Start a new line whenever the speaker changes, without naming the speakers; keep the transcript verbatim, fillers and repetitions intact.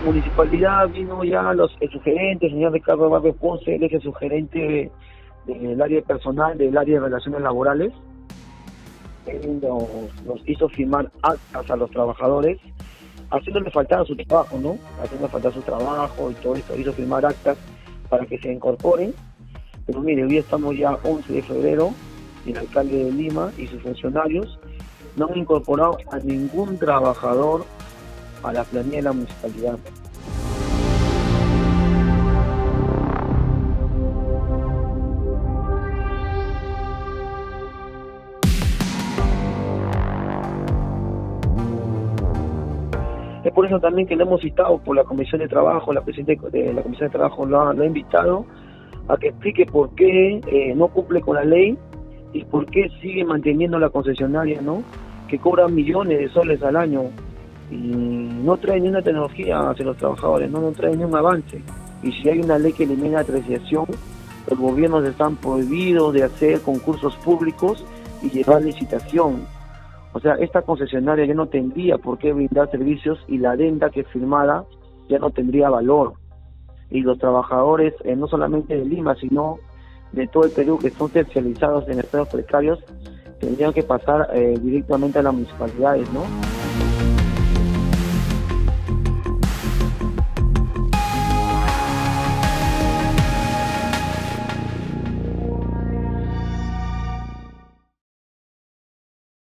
municipalidad vino ya los, el sugerente, el señor Ricardo Barrio Ponce, él es el sugerente del área personal, del área de relaciones laborales. Él nos, nos hizo firmar actas a los trabajadores, haciéndole faltar su trabajo, ¿no? Haciéndole faltar su trabajo y todo esto, hizo firmar actas para que se incorporen. Pero mire, hoy estamos ya once de febrero y el alcalde de Lima y sus funcionarios no han incorporado a ningún trabajador a la planilla de la municipalidad. Es por eso también que le hemos citado por la Comisión de Trabajo, la presidenta de la Comisión de Trabajo lo ha, lo ha invitado a que explique por qué eh, no cumple con la ley y por qué sigue manteniendo la concesionaria, ¿no? Que cobra millones de soles al año y no trae ni una tecnología hacia los trabajadores, no, no trae ni un avance. Y si hay una ley que elimina la terciación, los gobiernos están prohibidos de hacer concursos públicos y llevar licitación. O sea, esta concesionaria ya no tendría por qué brindar servicios y la adenda que es firmada ya no tendría valor. Y los trabajadores, eh, no solamente de Lima, sino de todo el Perú, que son tercializados en empleos precarios, tendrían que pasar eh, directamente a las municipalidades, ¿no?